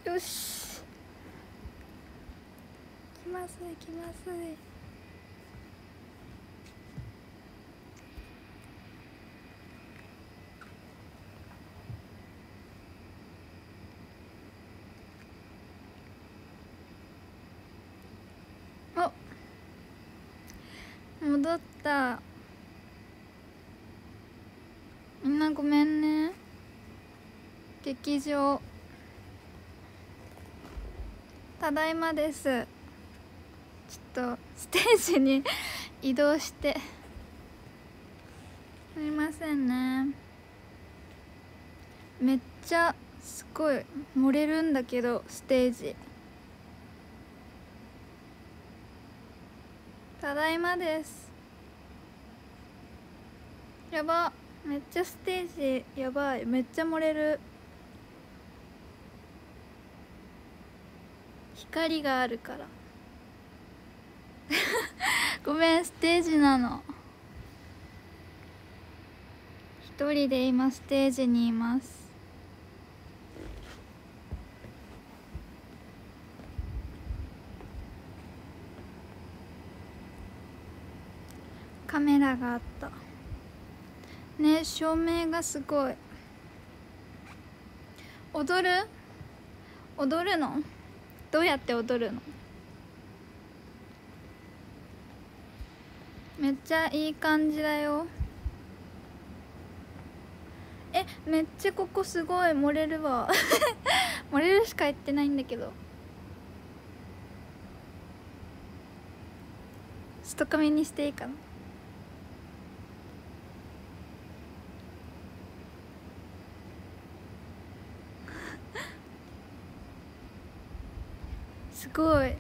よし、来ます来ます。お、戻った。みんなごめんね。劇場ただいまです。ちょっとステージに移動してすみませんね。めっちゃすごい漏れるんだけど、ステージ。ただいまです。やば、めっちゃステージやばい。めっちゃ漏れる。光があるからごめん、ステージなの。一人で今ステージにいます。カメラがあったね。照明がすごい。踊るの？どうやって踊るの？めっちゃいい感じだよ。めっちゃここすごい漏れるわ漏れるしか言ってないんだけど。ストカメにしていいかなすごい、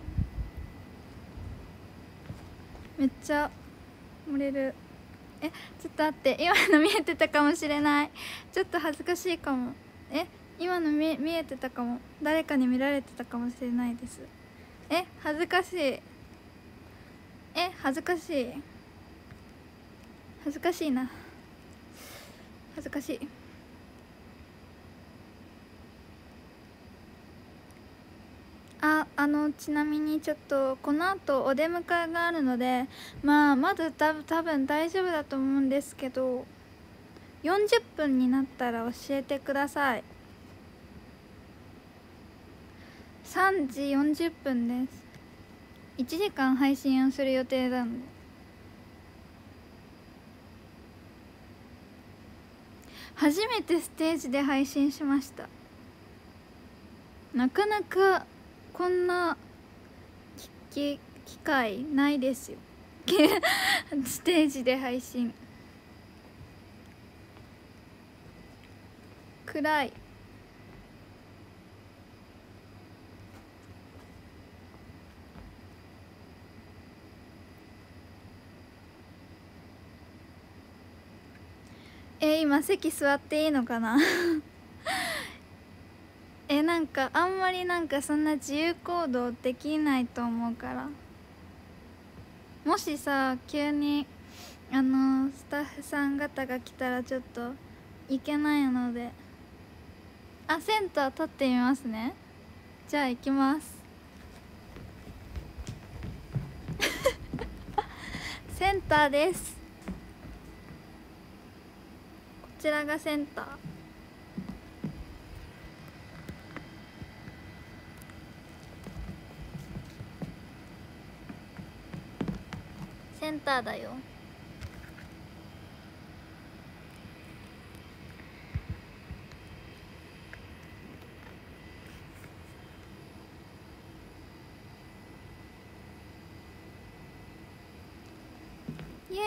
めっちゃ漏れる。ちょっと待って、今の見えてたかもしれない。ちょっと恥ずかしいかも。今の見えてたかも。誰かに見られてたかもしれないです。恥ずかしい。恥ずかしい。恥ずかしいな。恥ずかしい。ちなみにちょっとこの後お出迎えがあるので、まだ多分大丈夫だと思うんですけど、40分になったら教えてください。3時40分です。1時間配信をする予定なので。初めてステージで配信しました。なかなかこんな機会ないですよステージで配信。暗い。今席座っていいのかななんかあんまりなんかそんな自由行動できないと思うから、もしさ急にスタッフさん方が来たらちょっといけないので。センター立ってみますね。じゃあ行きますセンターです。こちらがセンター。センターだよ。イエ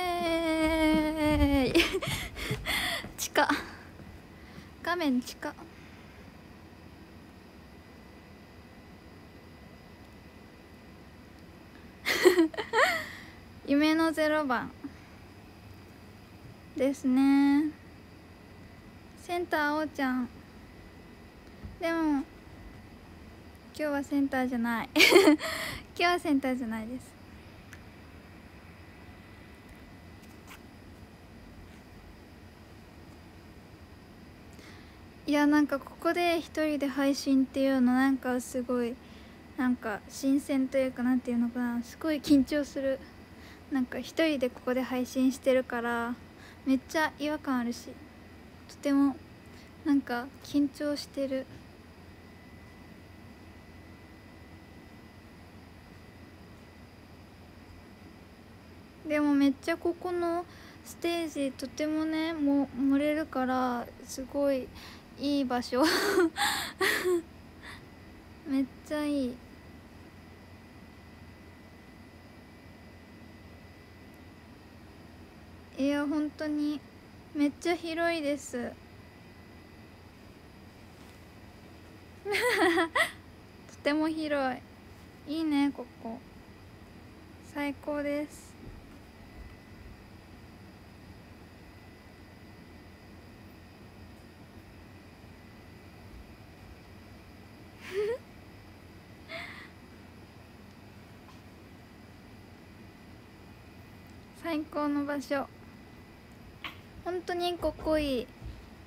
ーイ近画面近夢の0番ですね。センターあおちゃん。でも今日はセンターじゃない今日はセンターじゃないです。 いや、なんかここで一人で配信っていうのなんかすごいなんか新鮮というか、なんていうのかな、すごい緊張する。なんか一人でここで配信してるからめっちゃ違和感あるし、とてもなんか緊張してる。でもめっちゃここのステージとてもね、もう盛れるからすごいいい場所めっちゃいい。いや本当にめっちゃ広いですとても広い。いいね、ここ最高です。最高の場所、本当にここいい。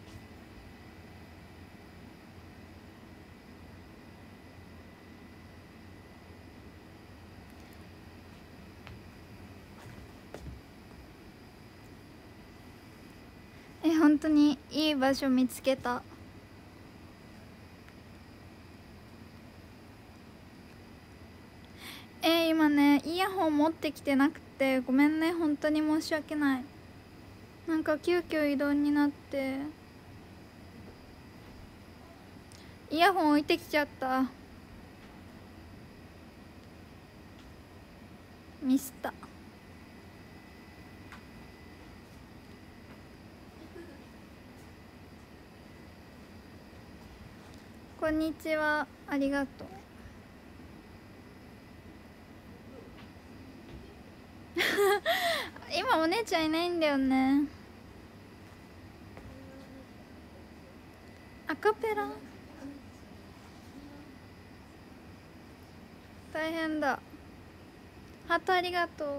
本当にいい場所見つけた。今ねイヤホン持ってきてなくてごめんね、本当に申し訳ない。なんか急遽移動になってイヤホン置いてきちゃった。ミスった。こんにちは、ありがとう今お姉ちゃんいないんだよね。アカペラ大変だ。ハートありがとう。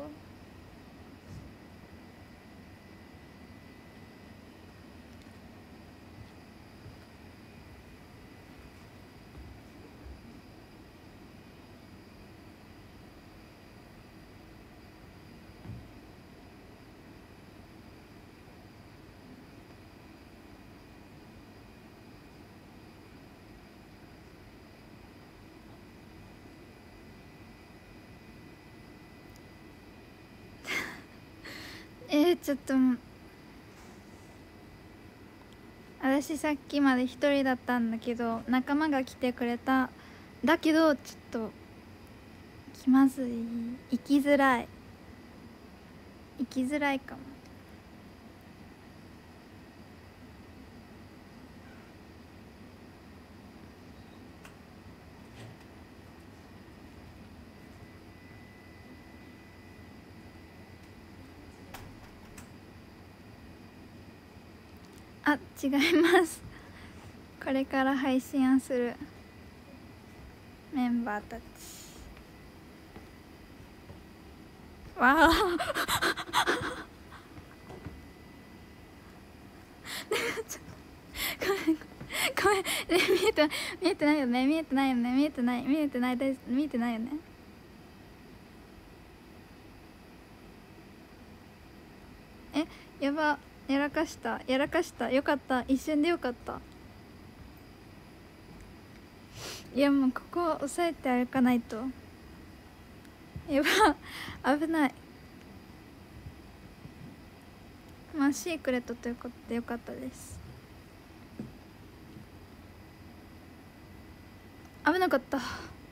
ちょっと私さっきまで一人だったんだけど仲間が来てくれた。だけどちょっと気まずい、行きづらいかも。あ、違いますこれから配信をするメンバーたち。わあごめん見えてないよね、見えてないよね、見えてないです、見えてないよね。やば、やらかしたよかった、一瞬でよかった。いやもうここ押さえて歩かないとやば危ない。まあシークレットということでよかったです。危なかった。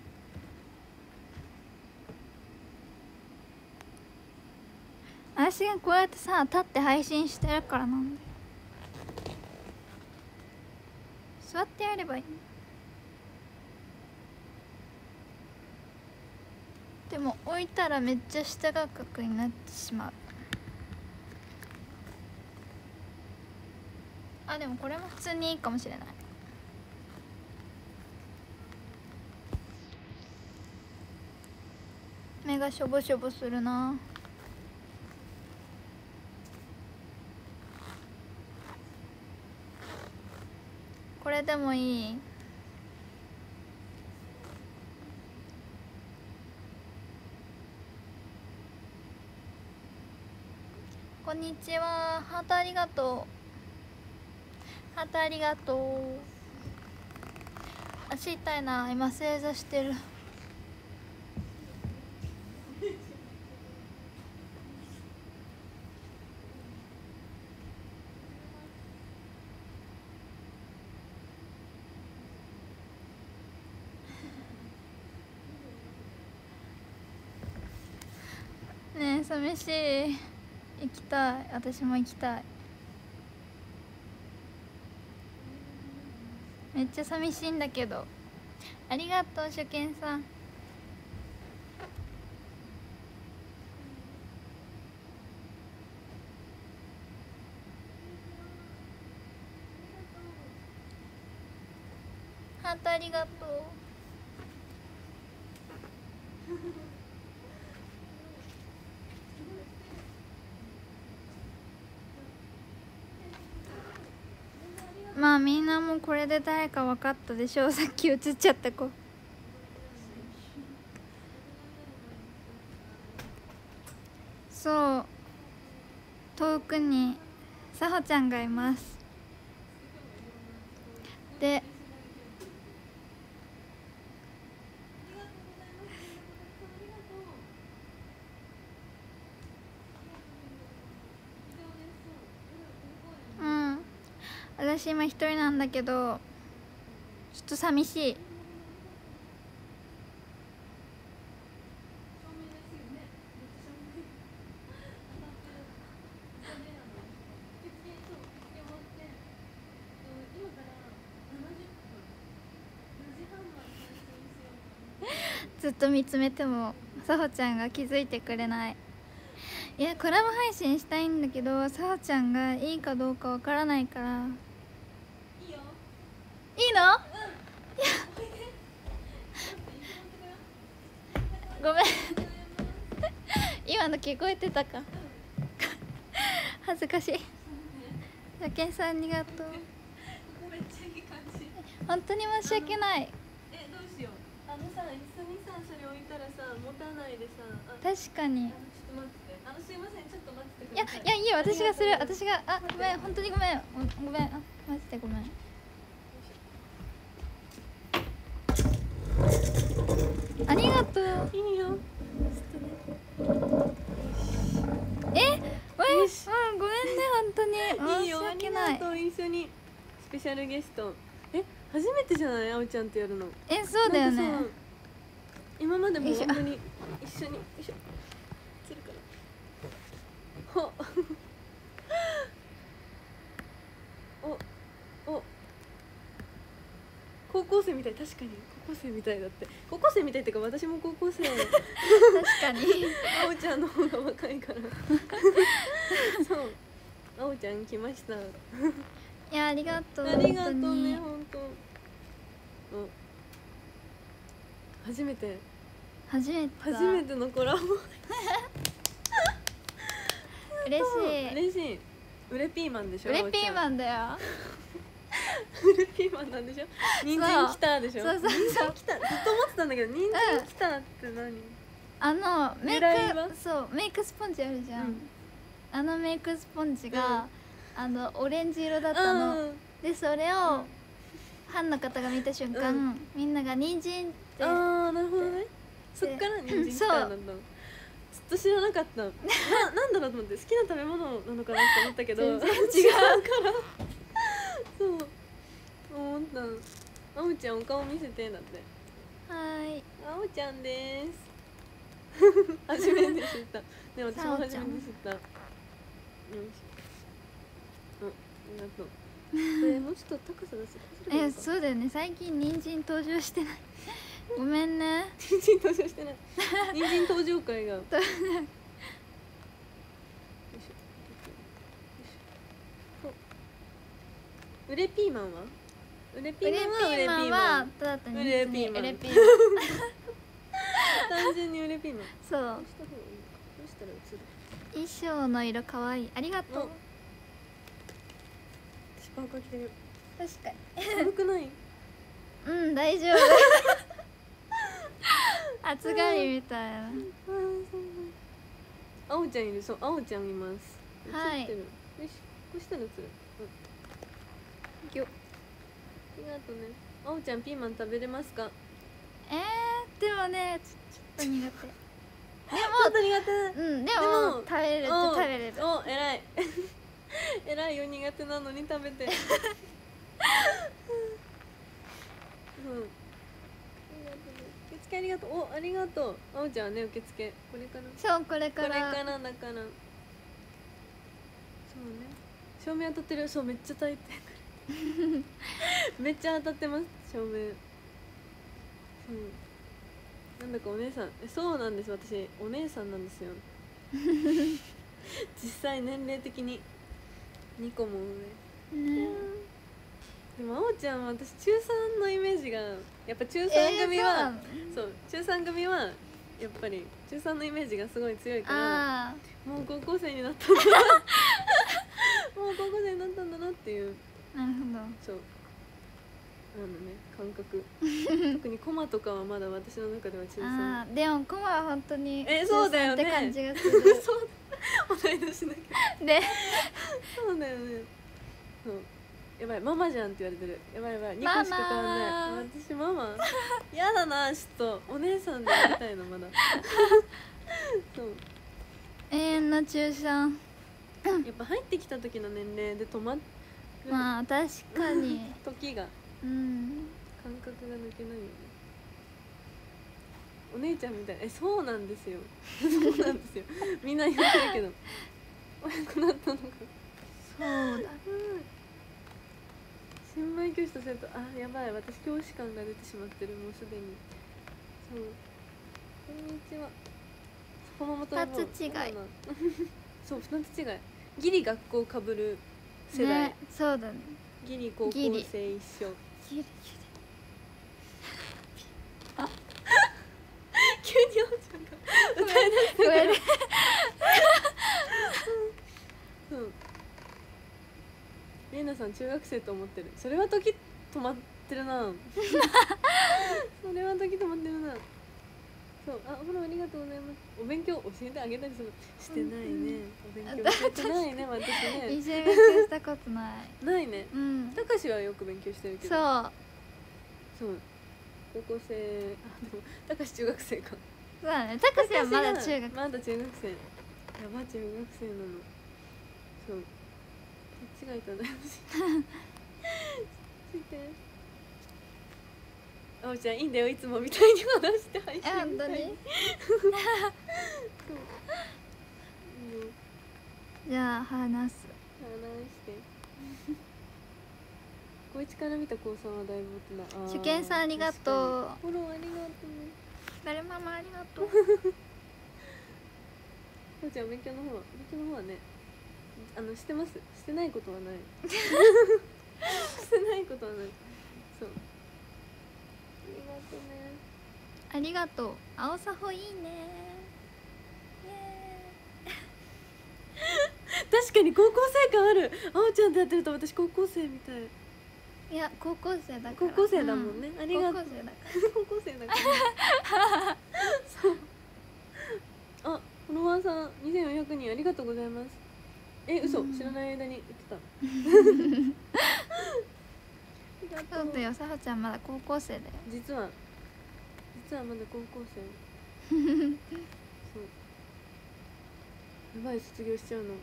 私がこうやってさ立って配信してるからなんで、座ってやればいい。でも置いたらめっちゃ下が角になってしまう。あ、でもこれも普通にいいかもしれない。目がしょぼしょぼするな。ここれでもいい？こんにちは。ハートありがとう。ハートありがとう。足痛いな。今正座してる。ねえ寂しい。行きたい。私も行きたい。めっちゃ寂しいんだけど。ありがとう初見さん。ハートありがとう。まあみんなもうこれで誰か分かったでしょう。さっき映っちゃった子。そう、遠くにさほちゃんがいます。で私今一人なんだけどちょっと寂しい。ずっと見つめてもさほちゃんが気づいてくれない。いやコラボ配信したいんだけどさほちゃんがいいかどうかわからないから。いいよ。いいの？ごめん今の聞こえてたか恥ずかしい。じゃけんさんありがとう。本当に申し訳ない。 どうしよう。椅子にさそれ置いたらさ持たないでさ。 確かに。 ちょっと待って。すいませんちょっと待ってくいやださい。 いやいいよ私がする。私がごめん本当にごめんごめんマジでごめん。ありがとう。 いいよ。 ごめんね本当に申し訳ない。 いいよ。一緒にスペシャルゲスト。初めてじゃない？あおちゃんとやるの。 そうだよね。 今までも本当に一緒に。つるからほお高校生みたい。確かに高校生みたいだって。高校生みたいってか私も高校生確かにあおちゃんの方が若いからそうあおちゃん来ました。 いやありがとう。 ありがとうね本当。初めてのコラボ嬉しい。ウレピーマンでしょ。 ウレピーマンだよウレピーマンなんでしょ。人参きたでしょ。 そう人参きたずっと思ってたんだけど人参きたって何？ メイクスポンジあるじゃん、メイクスポンジが、オレンジ色だったの、でそれを、ファンの方が見た瞬間、みんなが人参ってなるほどね。そっから人参きたなんだ。ずっと知らなかった。なんだろうと思って好きな食べ物なのかなって思ったけど全然違うからそう思った。あおちゃんお顔見せてだって。 はいあおちゃんです初めて知った。でも私も初めて知った。よしありがとう。これもうちょっと高さ出す。 そうだよね。最近人参登場してないごめんね。 人参登場してない人参登場会がウレピーマンはウレピーマンはただ単にウレピーマン単純にウレピーマン。 そうどうしたら映る？ 衣装の色かわいい。ありがとう。 私パーカー着てる。 確かに寒くない？ うん大丈夫暑がりみたいな。 あおちゃんいる。そうあおちゃんいます。 はい映ってる。よしこうしたら映る。 ぎょありがとうね。あおちゃんピーマン食べれますか？ でもねちょっと苦手。 ちょっと苦手。 うんでも食べれるお食べれる。 お偉い偉いよ。苦手なのに食べてうん。受付ありがとう。おありがとう。あおちゃんはね受付これからそうこれからこれからだからそうね。照明当たってる。そうめっちゃ焚いてめっちゃ当たってます照明。なんだかお姉さんそうなんです。私お姉さんなんですよ実際年齢的に2個も上、 ね。 でもあおちゃんは私中3のイメージがやっぱ中3組は、そう中3組はやっぱり中3のイメージがすごい強いからもう高校生になったんだなもう高校生になったんだなっていうなるほど。 そう感覚特にコマとかはまだ私の中では中3。 でもコマは本当にそうだよねって感じがするそう同い年だけどでそうだよね。そうやばいママじゃんって言われてる。やばいやばい2個しか変わんない私ママやだな。ちょっとお姉さんでやりたいのまだそう永遠の中3。 やっぱ入ってきた時の年齢で止まるまあ確かに時がうん感覚が抜けないよね。お姉ちゃんみたい。そうなんですよそうなんですよみんな言ってるけど親くなったのか。 そうだ。 新米教師と生徒やばい私教師感が出てしまってるもうすでに。そうこんにちは。このまま二つ違いそう2つ違い。ギリ学校かぶる世代、 ね、そうだね。 ギリ高校生一緒。 ギリ急にあおちゃんが歌い出してごめんねそうレイナさん中学生と思ってる。それは時止まってるなそれは時止まってるな。そうほらありがとうございます。お勉強教えてあげたりする。してないね、お勉強教えてないね私ね一緒に勉強したことないないね。 うんたかしはよく勉強してるけど。 そう高校生でもたかし中学生か。 そうだね。たかしはまだ中学。 まだ中学生。やば中学生なの。そう間違えたねついてあおちゃんいいんだよいつもみたいに話して配信みたい本当にそうじゃあ話す。 話して高一から見た高三はだいぶ大人。 受験さんありがとう。 フォローありがとう。 誰ママありがとうおちゃん勉強の方はねしてます。してないことはないしてないことはない。そうありがとう。青さほいいね確かに高校生感ある。あおちゃんとやってると私高校生みたい。 いや高校生だから。 高校生だもんね、ありがとう。 高校生だから高校生だからそうフォロワーさん2400人ありがとうございます。嘘、知らない間に言ってたそうだよ。さほちゃんまだ高校生だよ。 実はまだ高校生そうやばい卒業しちゃうの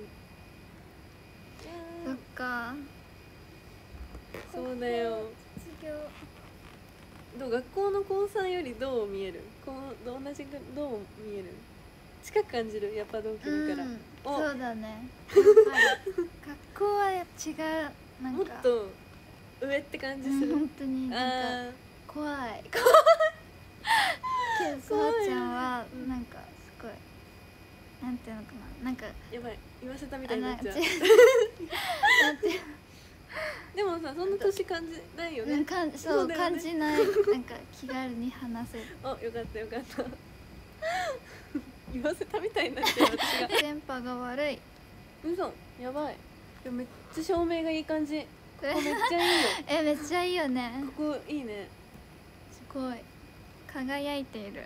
そっか。 そうだよ。 卒業学校の高3よりどう見える？同じどう見える？近く感じる？やっぱ同期だから、 そうだね学校は違う。なんかもっと上って感じする。 本当になんか怖いけどさほちゃんはなんかすごいなんていうのかな、なんかやばい言わせたみたいになっちゃうなんてでもさそんな年感じないよね。 そう感じない。なんか気軽に話せる。 よかったよかった言わせたみたいになっちゃう私が電波が悪い。 嘘やばい。でもめっちゃ照明がいい感じ。 ここめっちゃいいよめっちゃいいよね。 ここいいね。 すごい輝いている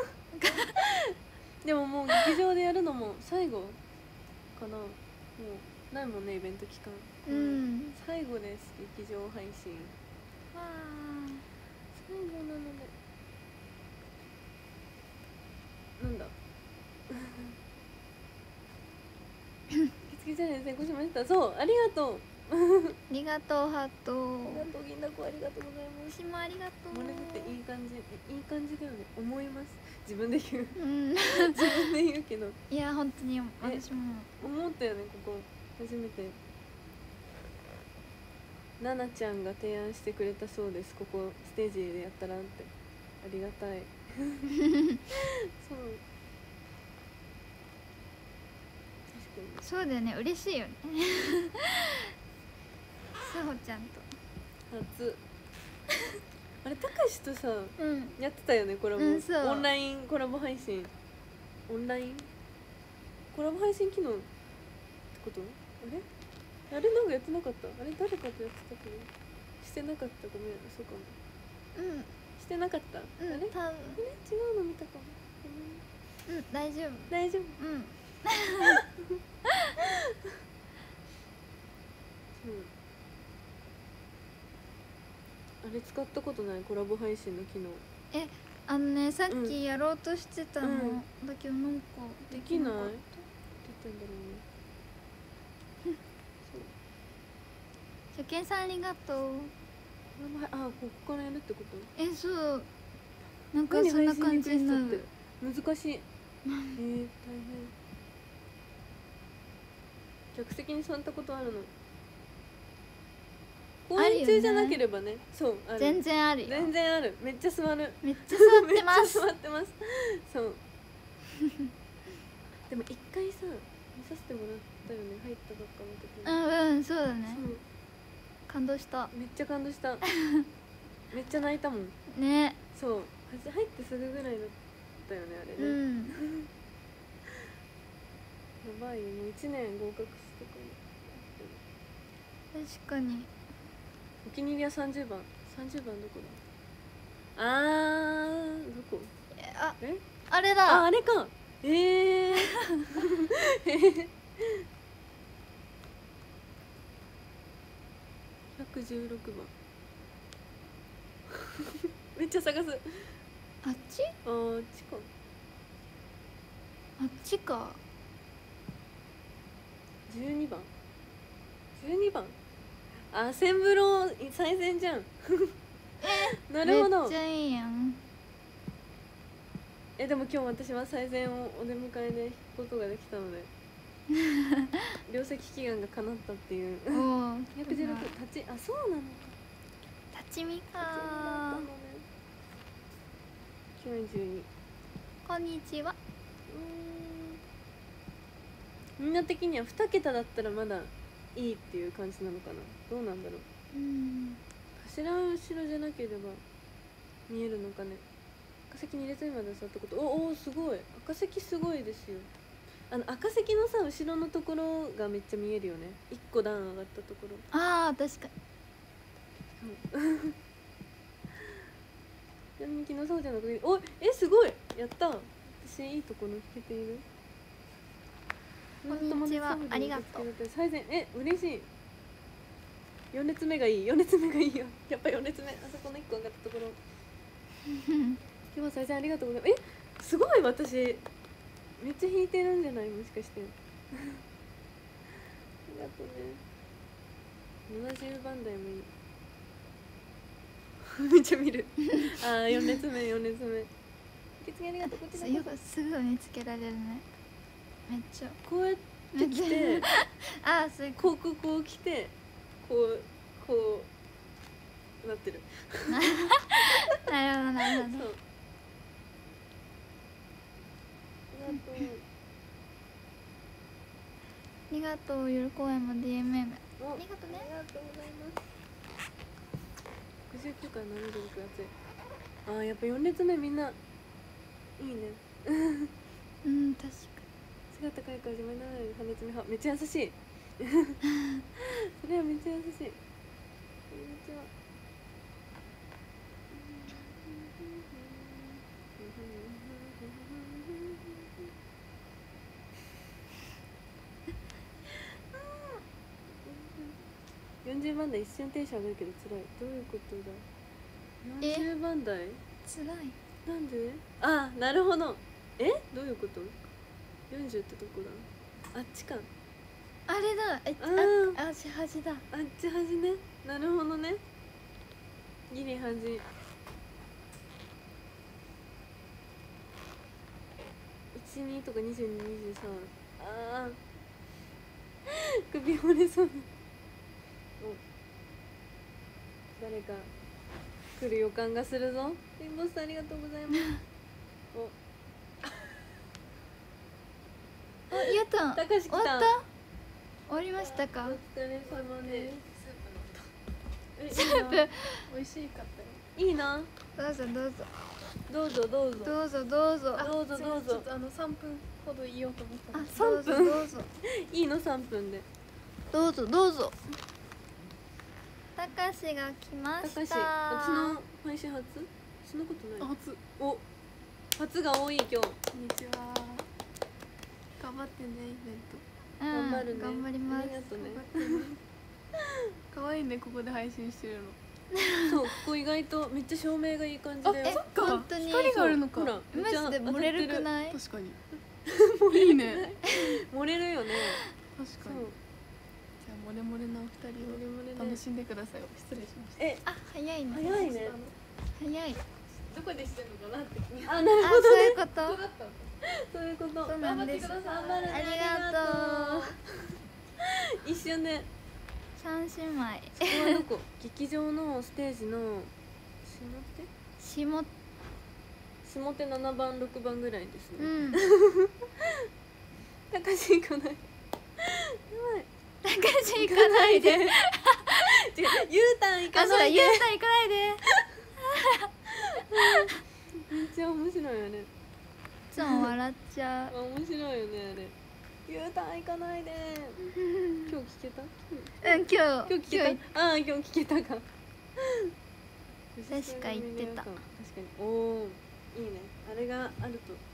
でももう劇場でやるのも最後かな。もうないもんね、イベント期間。最後です、劇場配信。 わ最後なのでなんだ月々チャレン成功しました。そう、ありがとうありがとうハート。 ありがとう銀だこ、ありがとうございます。 私もありがとう。 漏れ出ていい感じ、いい感じだよね、思います。自分で言う自分で言うけど、 いや本当に私も思ったよね。ここ初めてななちゃんが提案してくれたそうです。ここステージでやったらって。ありがたいそう、 そうだよね、嬉しいよねさほちゃんと初あれ、たかしとさ、やってたよね、コラボ、オンラインコラボ配信。オンラインコラボ配信機能ってこと？あれなんかやってなかった？あれ誰かとやってたけどしてなかった。ごめん、そうかも。してなかった。あれ？違うの見たかも。 大丈夫大丈夫。あれ使ったことない、コラボ配信の機能。 さっきやろうとしてたの、だけどなんかできない。どうやってんだろうね。 初見さんありがとう。 ここからやるってこと？ そうなんかそんな感じになる。 難しい。大変。客席に座ったことあるの？公演中じゃなければね。そう、ある。 全然あるよ。 全然ある。めっちゃ座る。 めっちゃ座ってます。 座ってます。そうでも一回さ見させてもらったよね、入ったばっかの時に。 そうだね。感動した。 めっちゃ感動しためっちゃ泣いたもんね。 そう、入ってすぐぐらいだったよね、あれね。やばいよ、もう1年合格してかも。確かに。 お気に入りは30番。30番どこだ？どこ？ あれだ。 あれか。116番めっちゃ探す。 あっち？ あっちか。 あっちか。 12番。12番。センブロ最善じゃんなるほど。 めっちゃいいやん。 でも今日私は最善をお出迎えで引くことができたので両席祈願が叶ったっていう。216立ち、そうなのか。 立ち見か。 92。 こんにちは。 みんな的には2桁だったらまだいいっていう感じなのかな。どうなんだろう。柱後ろじゃなければ見えるのかね。赤席2列目まで座ったこと。おすごい。赤席すごいですよ。赤席のさ後ろのところがめっちゃ見えるよね。1個段上がったところ。 確かに。 ちなみに昨日そうちゃんのおすごい。やった。私いいところ弾けている。 こんにちは、ありがとう。 最善、嬉しい。4列目がいい。4列目がいいよ。やっぱ4列目、あそこの1個上がったところ今日は最善ありがとうございます。すごい。私めっちゃ弾いてるんじゃない、もしかしてありがとうね。70番台もいいめっちゃ見る4列目4列目。受付ありがとう。こっちよくすぐ見つけられるね。めっちゃこうやって来てこう来てこうなってるなるほどなるほど。 そうありがとう。夜公演も DMM ありがとうね。 ありがとうございます。69から76やつ。やっぱ4列目みんないいね確かに。 姿高いから自慢にならないで3列目派。めっちゃ優しいそれはめっちゃ優しい。 ちは。40番台一瞬テンション上がるけど辛い。どういうことだ。40番台つらい。 なんで。あ、なるほど。え、どういうこと。40ってどこだ。あっちか。 あれだ。あし端だ。 あっち端ね。なるほどね。ギリ端。12とか22、23。ああ首折れそう。お、誰か来る予感がするぞ。リンボスさんありがとうございます。お、 やったたかし来た。 終わった。終わりましたか。 お疲れ様です。 スープ美味しかったよ。いいな。 どうぞどうぞどうぞどうぞどうぞどうぞどうぞどうぞ。 3分ほど言おうと思ったんです。 どうぞどうぞいいの3分で。 どうぞどうぞ。たかしが来ました。 たかし、私の配信初？そんなことない。 初。 お、初が多い今日。 こんにちは。頑張ってねイベント。 頑張るね。 頑張ります。 ありがとうね。 可愛いねここで配信してるの。 そう、ここ意外とめっちゃ照明がいい感じだよ。 本当に光があるのか。 ほら、めっちゃマジで漏れるくない。 確かに。いいね。 漏れるよね。 確かに。じゃあモレモレなお二人を楽しんでください。失礼しました。 え、 あ、早いね。 早いね。 早い。 どこでしてんのかなって気に。 あ、なるほどそういうね。 こと。 そういうこと。 そうなんです。 頑張るね。 ありがとう。 一瞬で。 三姉妹。 ここはどこ？劇場のステージの下。 下手7番6番ぐらいですね。 うん。 高し行かない。やばい。 高し行かないで。 違う、ゆうたん行かないで。 ゆうたん行かないで。 めっちゃ面白いよね。 いつも笑っちゃう。 面白いよねあれ。ゆうたん行かないで。今日聞けた？ うん、今日聞けた。ああ、今日聞けたか。 確か言ってた。 確かに。おお、いいね。あれがあるといいよ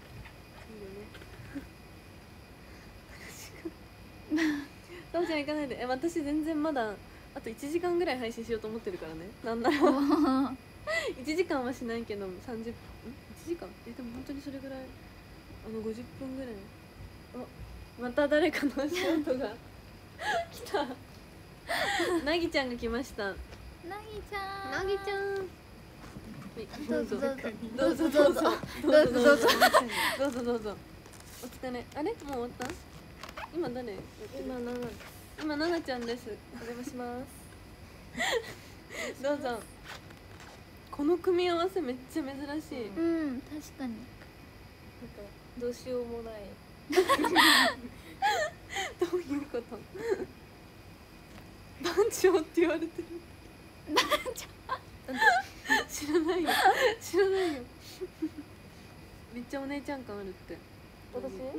ね。どうちゃん行かないで。私全然まだあと1時間ぐらい配信しようと思ってるからね。なんだろう。1時間はしないけど30分、1時間？でも本当にそれぐらい。50分ぐらい。また誰かの足音が来た。なぎちゃんが来ました。 なぎちゃん。 なぎちゃん。 どうぞどうぞどうぞどうぞどうぞどうぞどうぞ。お疲れ。あれもう終わった？今誰？今ななちゃんです。お邪魔します。どうぞ。この組み合わせめっちゃ珍しい。 うん、確かに。 なんかどうしようもない。 どういうこと？番長って言われてる。 番長。 知らないよ。知らないよ。めっちゃお姉ちゃん感あるって。 私？ うん。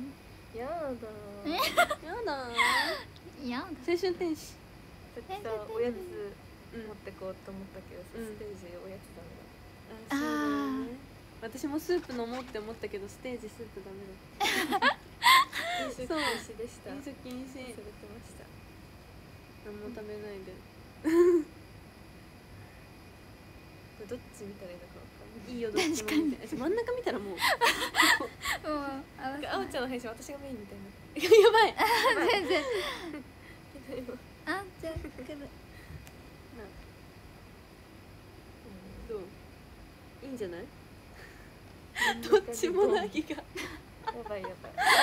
やだ。 やだ。 やだ。 青春天使。 さっきさおやつ持ってこうと思ったけどさ、ステージおやつダメだ。 そうだよね。私もスープ飲もうって思ったけどステージスープダメだ。 飲酒禁止でした。 飲酒禁止。 されてました。 何も食べないで。 どっち見たらいいのかわかんない。 いいよどっちも見て。真ん中見たらもう。 もうなんかあおちゃんの配信私がメインみたいな。 やばい。 全然。あ、じゃあ来る。 どう？いいんじゃない？どっちもなぎが。 やばいやばい。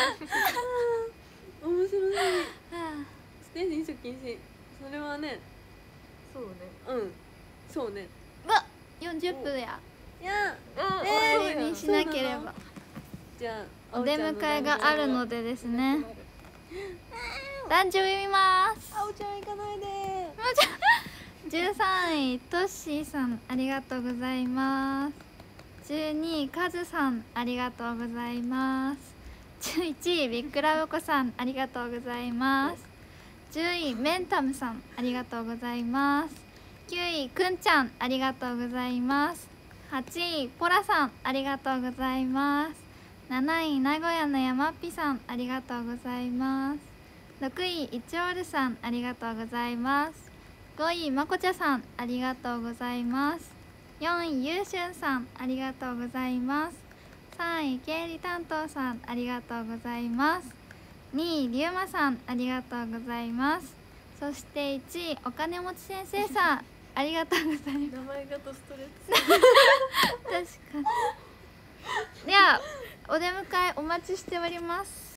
面白い。 はステージ飲食禁止。それはね。 そうね。 うん。そうね。 あ。わ、40分や。 いや。 終わりにしなければ。 じゃあお出迎えがあるのでですね。団長読みます。 あおちゃん行かないで。 13位トッシーさんありがとうございます。12位カズさんありがとうございます。11位ビッグラブコさんありがとうございます。 10位メンタムさんありがとうございます。9位くんちゃんありがとうございます。8位ポラさんありがとうございます。7位名古屋の山っぴさんありがとうございます。6位いちおるさんありがとうございます。5位まこちゃさんありがとうございます。4位ゆうしゅんさんありがとうございます。3位経理担当さんありがとうございます。2位りゅうまさんありがとうございます。そして1位お金持ち先生さんありがとうございます。 名前がドストレッチ確かに。ではお出迎えお待ちしております。